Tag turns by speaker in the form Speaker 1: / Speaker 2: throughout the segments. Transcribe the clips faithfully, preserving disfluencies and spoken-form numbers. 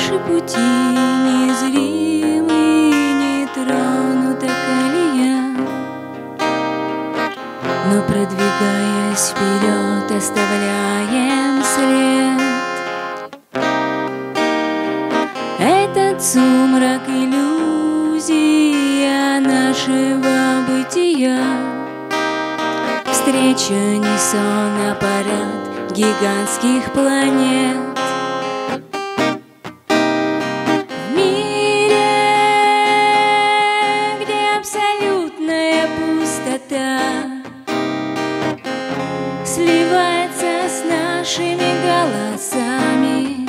Speaker 1: Наши пути незримы, не тронута колея, но, продвигаясь вперед, оставляем след. Этот сумрак — иллюзия нашего бытия, встреча не сон, а парад гигантских планет. В мире, где абсолютная пустота сливается с нашими голосами,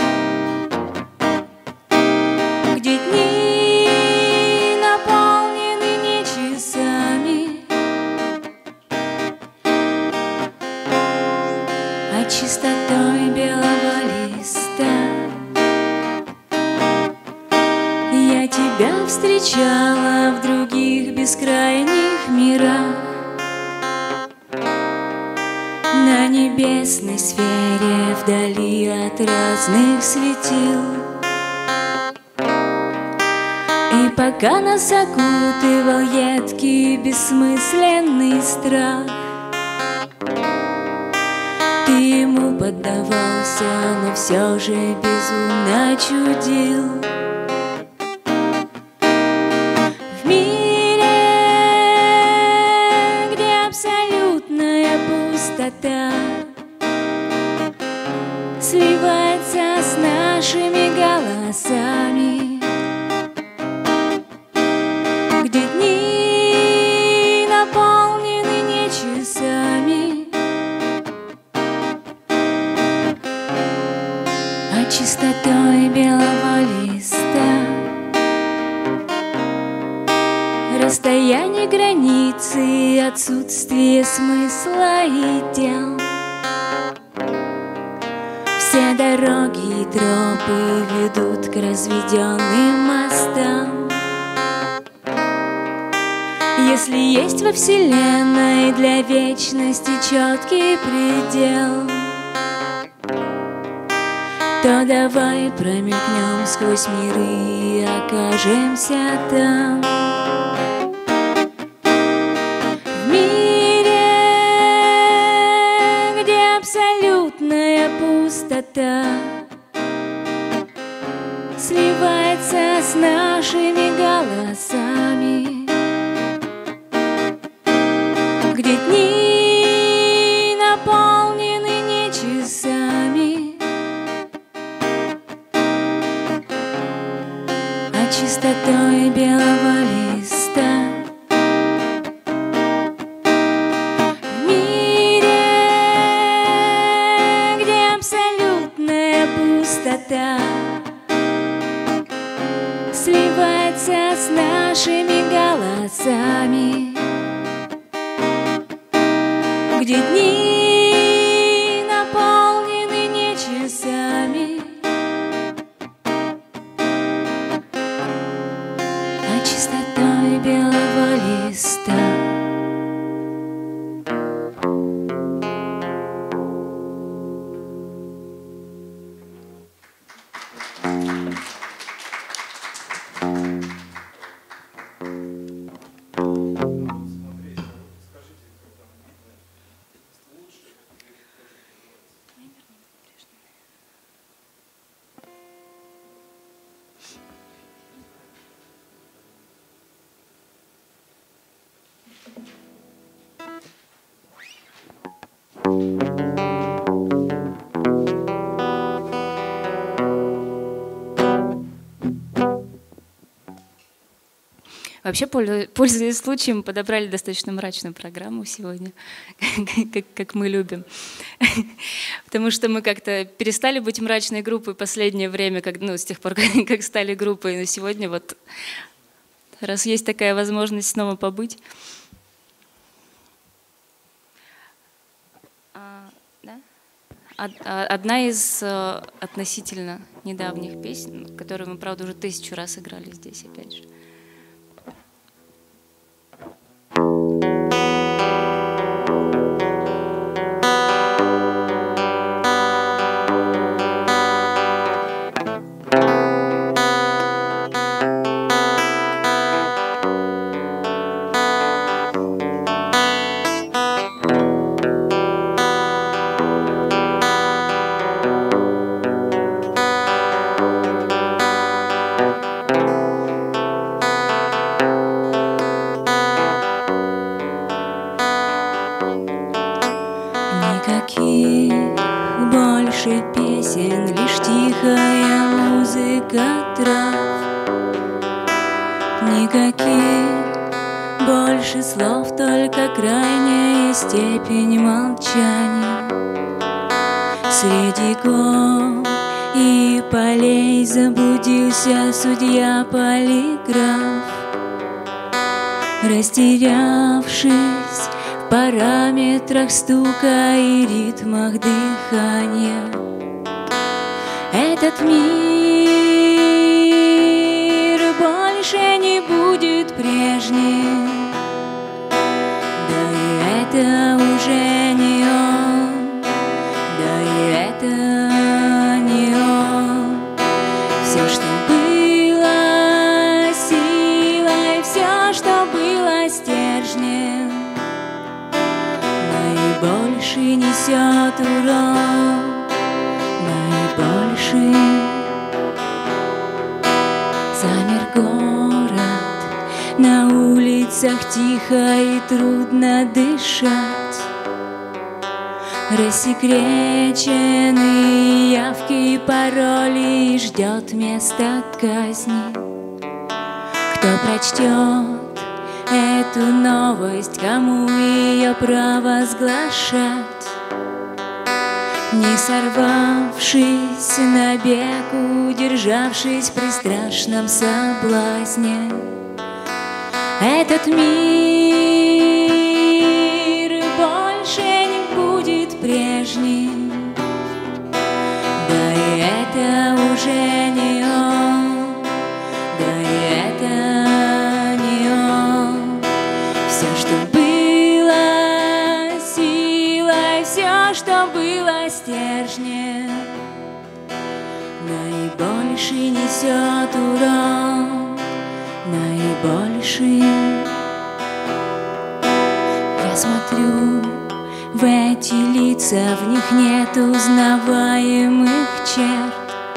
Speaker 1: где дни наполнены не часами, а чистотой белого листа. Я тебя встречала в других бескрайних мирах, на небесной сфере, вдали от разных светил. И пока нас окутывал едкий бессмысленный страх, ты ему поддавался, но все же безумно чудил. В мире, где абсолютная пустота сливается с нашими голосами, где дни наполнены не часами, а чистотой белого листа. Расстояние, границы, отсутствие смысла и дел. Все дороги и тропы ведут к разведенным мостам. Если есть во Вселенной для вечности четкий предел, то давай промелькнем сквозь миры и окажемся там. В мире, где абсолютная пустота сливается с нашими голосами, где дни наполнены не часами, а чистотой белого листа. В мире, где абсолютная пустота сливается с нашими голосами, где дни наполнены не часами, а чистотой белого листа.
Speaker 2: Вообще, пользуясь случаем, подобрали достаточно мрачную программу сегодня, как, как мы любим. Потому что мы как-то перестали быть мрачной группой в последнее время, как, ну, с тех пор, как, как стали группой. Но сегодня вот, раз есть такая возможность снова побыть. А, да? Одна из относительно недавних песен, которую мы, правда, уже тысячу раз играли здесь, опять же.
Speaker 1: столько трав. Никаких больше слов, только крайняя степень молчания. Среди гор и полей заблудился судья-полиграф, растерявшись в параметрах стука и ритмах дыхания. Этот мир больше не будет прежним, да и это уже не он, да и это не он. Все, что было силой, все, что было стержнем, наибольше несет урон, наибольший. Замер город, на улицах тихо и трудно дышать. Рассекречены явки и пароли, и ждет место казни. Кто прочтет эту новость, кому ее провозглашать? Не сорвавшись на бег, удержавшись при страшном соблазне. Этот мир больше не будет прежним, да и это уже не он, да и это не он. Все, что было силой, все, что было стержнем, наибольший несет урон, наибольший. Я смотрю в эти лица, в них нет узнаваемых черт.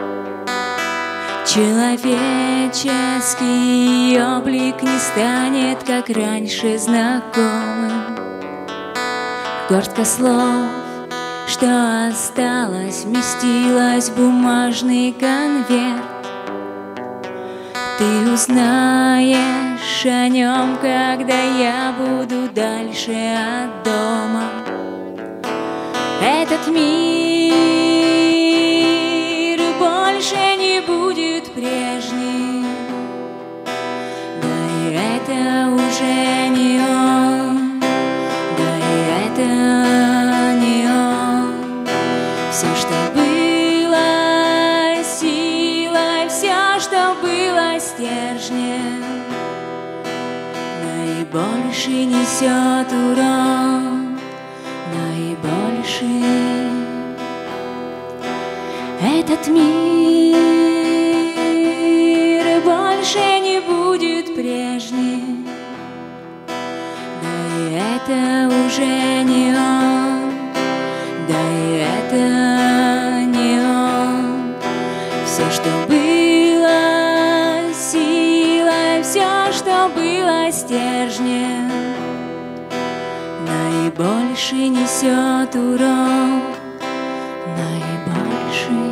Speaker 1: Человеческий облик не станет, как раньше, знакомым. Горстка слов, что осталось, вместилась в бумажный конверт. Ты узнаешь о нем, когда я буду дальше от дома. Этот мир больше не будет прежним, да и это уже не он, да и это не он. Все, что было силой, все, что было стержнем, наибольший несет урон, наибольший. Этот мир больше не будет прежним, да и это уже не он, да и это не он. Все, что было силой, все, что было стержнем, наибольший несет урон, наибольший.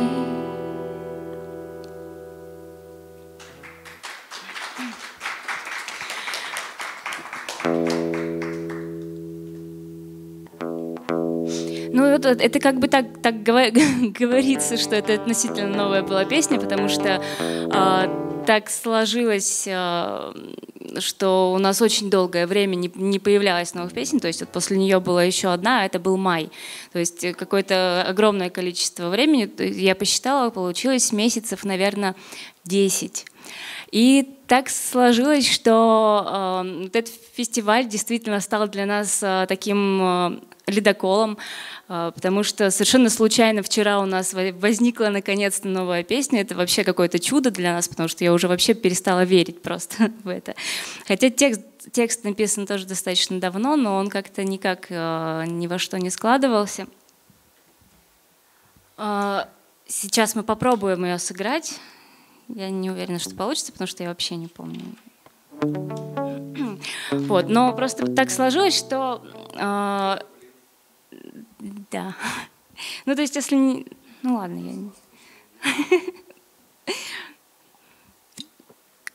Speaker 2: Ну, это, это как бы так, так говорится, что это относительно новая была песня, потому что э, так сложилось, э, что у нас очень долгое время не, не появлялось новых песен, то есть вот после нее была еще одна, а это был май. То есть какое-то огромное количество времени, я посчитала, получилось месяцев, наверное, десять. И так сложилось, что э, вот этот фестиваль действительно стал для нас э, таким э, ледоколом, э, потому что совершенно случайно вчера у нас возникла наконец-то новая песня. Это вообще какое-то чудо для нас, потому что я уже вообще перестала верить просто в это. Хотя текст, текст написан тоже достаточно давно, но он как-то никак э, ни во что не складывался. Э, сейчас мы попробуем ее сыграть. Я не уверена, что получится, потому что я вообще не помню. Вот, но просто так сложилось, что э, да. Ну, то есть, если не... Ну, ладно, я не...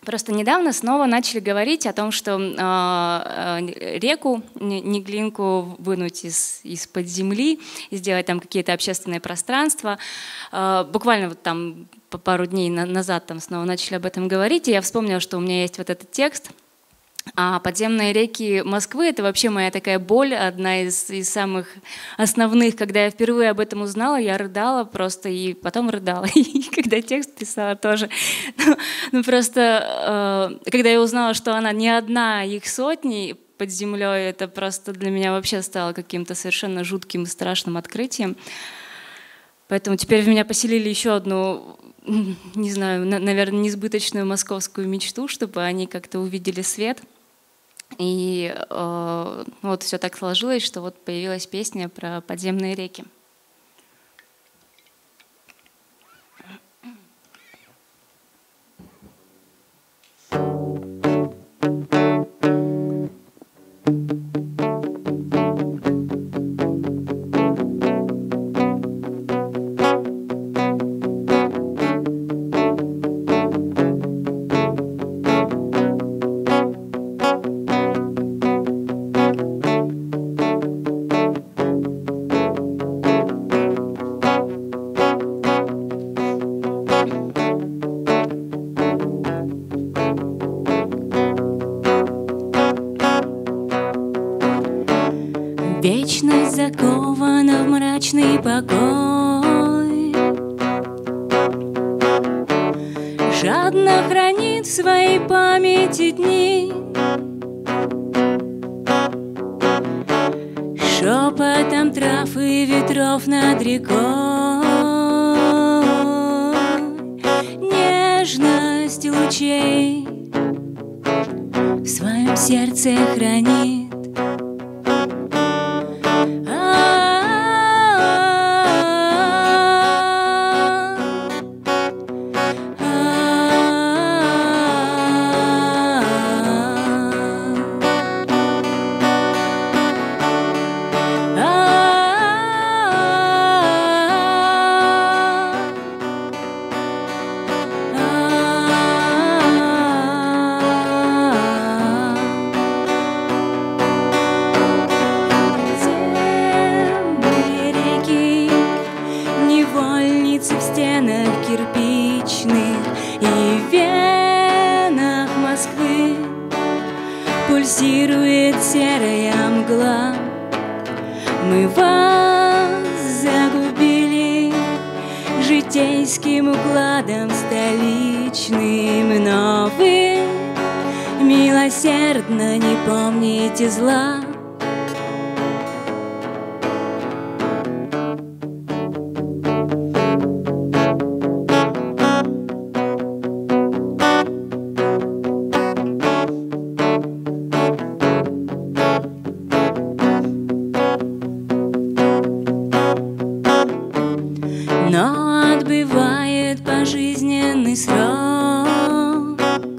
Speaker 2: Просто недавно снова начали говорить о том, что э, реку Неглинку вынуть из, из-под земли и сделать там какие-то общественные пространства. Э, буквально вот там пару дней на, назад там снова начали об этом говорить, и я вспомнила, что у меня есть вот этот текст. А подземные реки Москвы — это вообще моя такая боль, одна из, из самых основных. Когда я впервые об этом узнала, я рыдала просто, и потом рыдала. И когда текст писала тоже. Ну, ну просто, э, когда я узнала, что она не одна, их сотни под землей, это просто для меня вообще стало каким-то совершенно жутким и страшным открытием. Поэтому теперь в меня поселили еще одну, не знаю, наверное, несбыточную московскую мечту, чтобы они как-то увидели свет. И э, вот все так сложилось, что вот появилась песня про подземные реки. Вечность закована в мрачный покой, жадно хранит в своей памяти дни. Шепотом трав и ветров над рекой нежность лучей в своем сердце хранит. Пульсирует серая мгла. Мы вас загубили житейским укладом столичным, но вы милосердно не помните зла. Но отбывает пожизненный срок.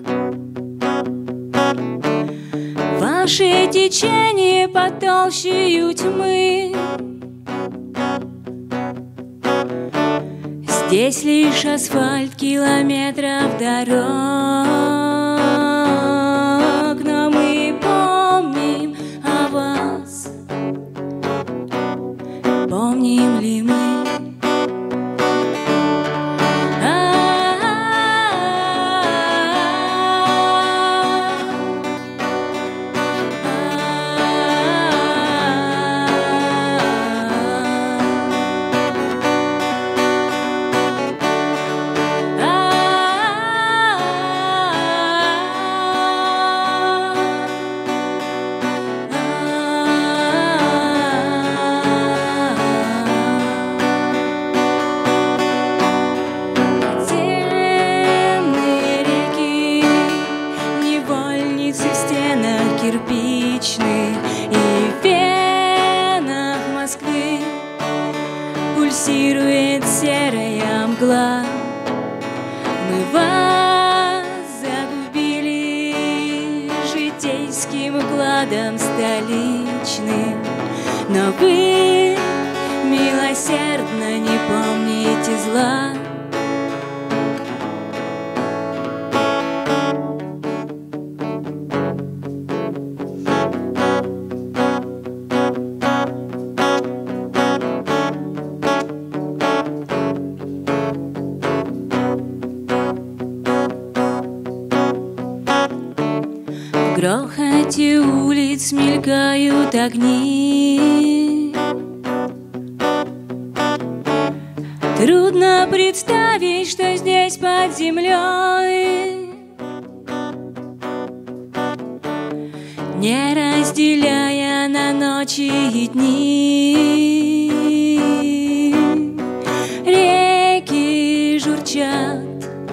Speaker 2: Ваши течения потолщею тьмы. Здесь лишь асфальт километров дорог, но мы помним о вас. Помним ли мы? Кирпичных и в венах Москвы пульсирует серая мгла. Мы вас загубили житейским укладом столичным, но вы милосердно не помните зла.
Speaker 1: грохоте улиц мелькают огни. Трудно представить, что здесь под землей, не разделяя на ночи и дни, реки журчат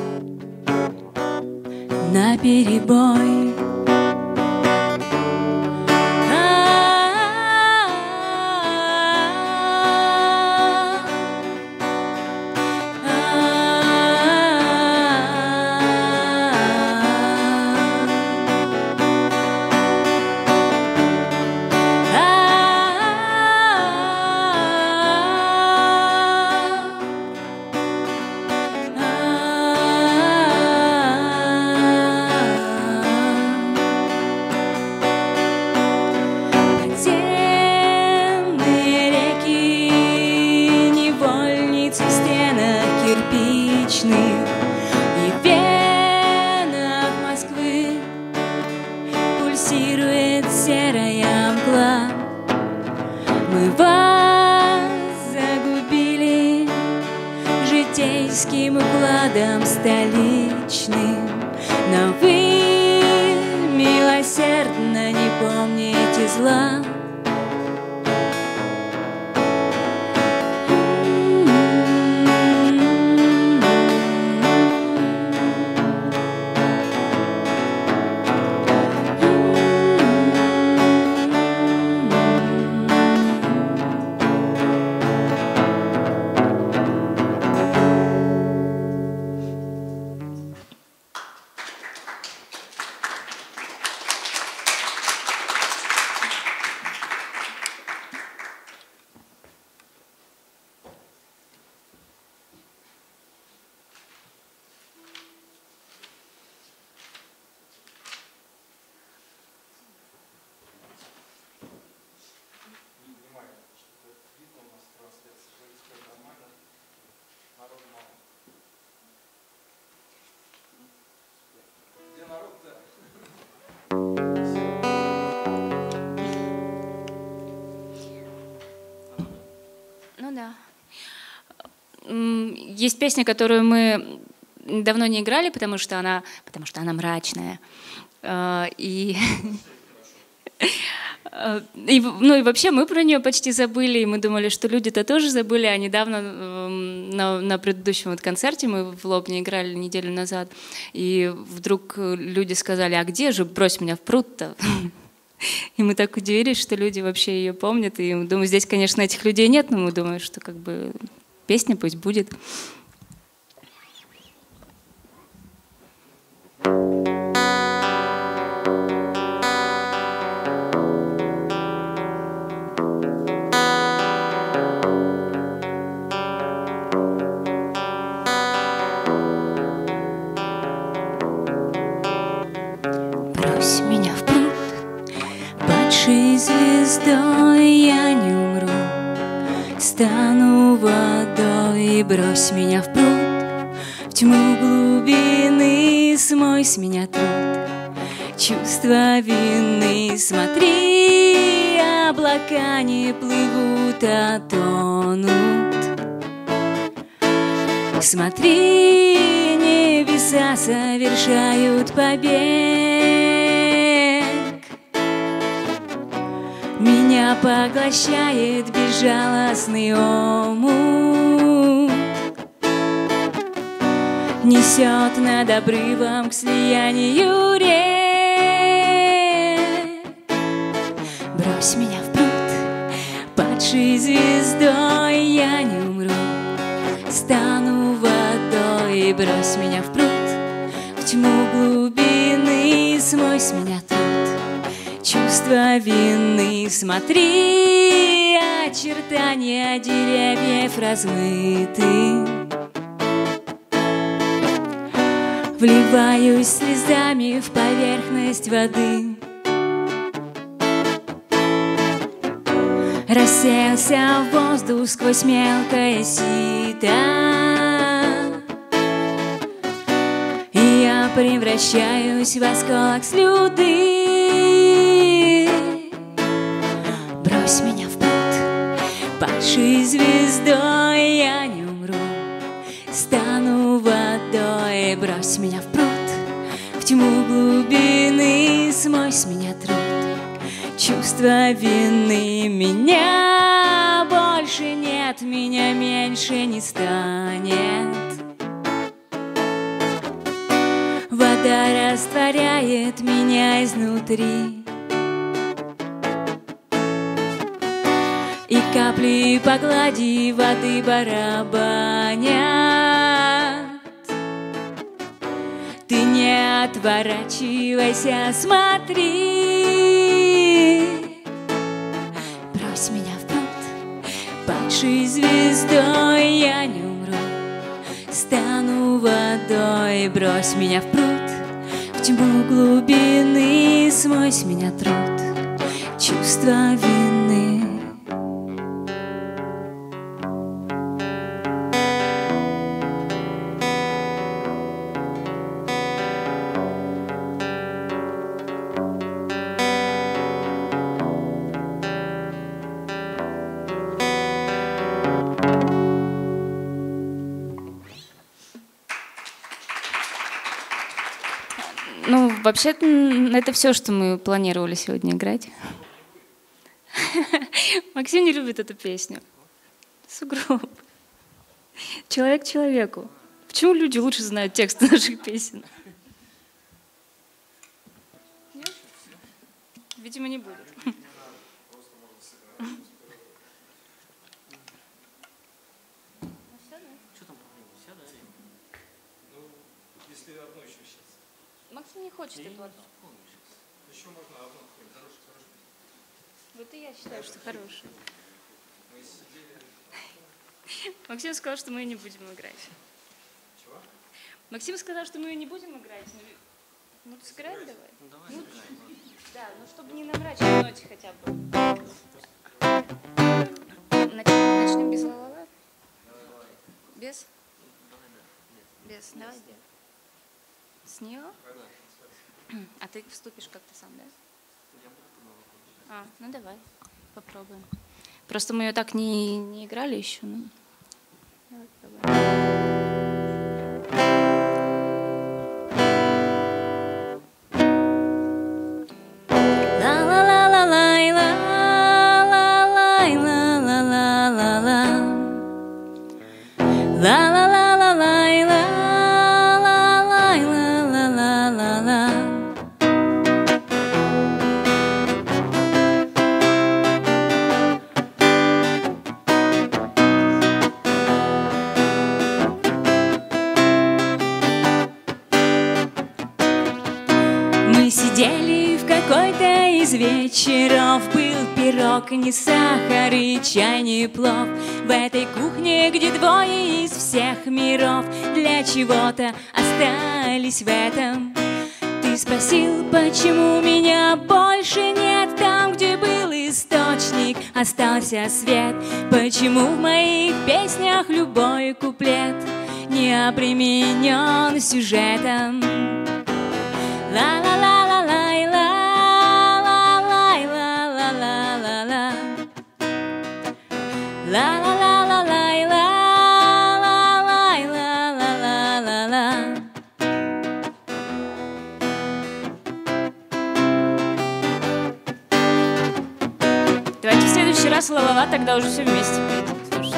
Speaker 1: наперебой. И в венах Москвы пульсирует серая мгла. Мы вас загубили житейским укладом столичным, но вы милосердно не помните зла.
Speaker 2: Ну да. Есть песня, которую мы давно не играли, потому что она, потому что она мрачная. И, и, ну и вообще мы про нее почти забыли, и мы думали, что люди-то тоже забыли, а недавно на, на предыдущем вот концерте мы в Лобне играли неделю назад, и вдруг люди сказали: а где же «Брось меня в пруд»-то? И мы так удивились, что люди вообще ее помнят. И думаю, здесь, конечно, этих людей нет, но мы думаем, что как бы песня пусть будет.
Speaker 1: Брось меня в пруд, падшей звездой я не умру, стану водой. Брось меня в пруд, в тьму глубины, смой с меня труд, чувство вины. Смотри, облака не плывут, а тонут. Смотри, небеса совершают побег. Меня поглощает безжалостный омут, несет над обрывом к слиянию рек. Брось меня в пруд, падшей звездой я не умру, стану водой. Брось меня в пруд, в тьму глубины, смой с меня труд, чувство вины. Смотри, очертания деревьев размыты. Вливаюсь слезами в поверхность воды. Рассеялся в воздух сквозь мелкое сито, и я превращаюсь в осколок слюды. стану водой. Брось меня в пруд, в тьму глубины, смой с меня труд. Чувство вины меня больше нет, меня меньше не станет. Вода растворяет меня изнутри, и капли по глади воды барабанят. Ты не отворачивайся, смотри. Брось меня в пруд, падшей звездой я не умру, стану водой. Брось меня в пруд, в тьму глубины, смой с меня труд, чувство вины.
Speaker 2: Ну, вообще-то, это все, что мы планировали сегодня играть. Максим не любит эту песню. Сугроб. Человек человеку. Почему люди лучше знают тексты наших песен? Нет? Видимо, не будет. Максим не хочет эту одну. Еще можно одну. Хорошая, хорошая. Вот и я считаю, что хорошая. Максим сказал, что мы ее не будем играть. Чего? Максим сказал, что мы ее не будем играть. Ну, сыграем давай? Ну, давай ну, сыграем. Да, ну чтобы не на мрачной ноте хотя бы. Начнем без ла-ла-ла? Без? Без, давай делай. С нее? А ты вступишь как-то сам, да? А, ну давай, попробуем. Просто мы ее так не, не играли еще. Ну. Давай попробуем.
Speaker 1: Сидели в какой-то из вечеров, был пирог, не сахар и чай, не плов. В этой кухне, где двое из всех миров для чего-то остались в этом. Ты спросил, почему меня больше нет там, где был источник, остался свет. Почему в моих песнях любой куплет не обременен сюжетом? Ла-ла-ла.
Speaker 2: Давайте в следующий раз ла-ла-ла тогда уже все вместе петь.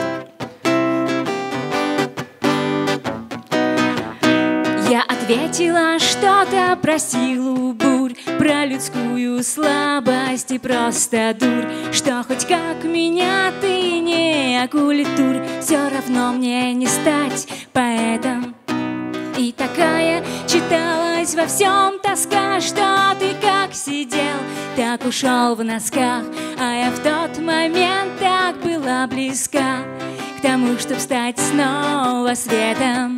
Speaker 1: Я ответила что-то про силу бурь, про людскую слабость и просто дурь, что хоть как меня ты не оккультурь, все равно мне не стать поэтом. И такая читалась во всем тоска, что ты как сидел, так ушел в носках, а я в тот момент так была близка к тому, чтоб стать снова светом.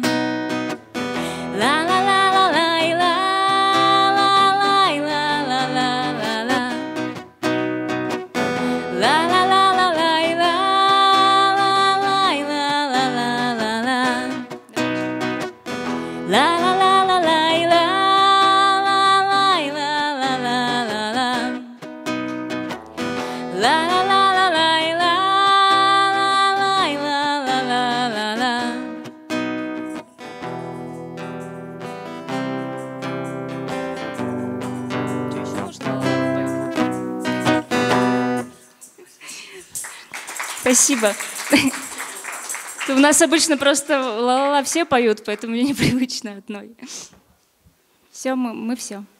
Speaker 2: Спасибо. У нас обычно просто ла-ла-ла все поют, поэтому мне непривычно одной. Все, мы, мы все.